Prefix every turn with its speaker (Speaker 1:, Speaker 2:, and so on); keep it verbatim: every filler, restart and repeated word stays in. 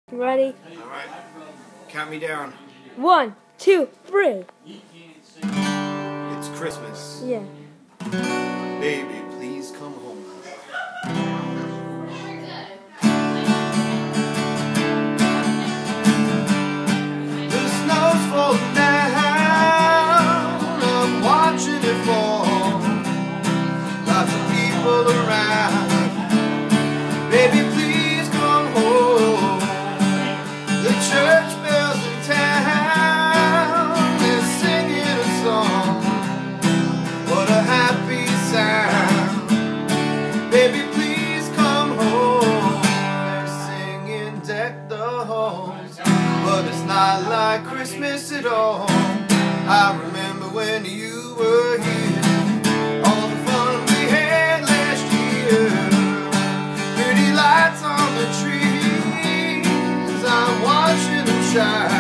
Speaker 1: Ready?
Speaker 2: Alright. Count me down.
Speaker 1: One, two, three.
Speaker 2: It's Christmas.
Speaker 1: Yeah.
Speaker 2: Baby, please come home. The snow's falling down. I'm watching it fall. Lots of people around. Baby, please come home. The church bells in town, they're singing a song. What a happy sound. Baby, please come home. They're singing Deck the Halls, but it's not like Christmas at all. I remember when you were here, all the fun we had last year. Pretty lights on the trees, I'm watching them shine.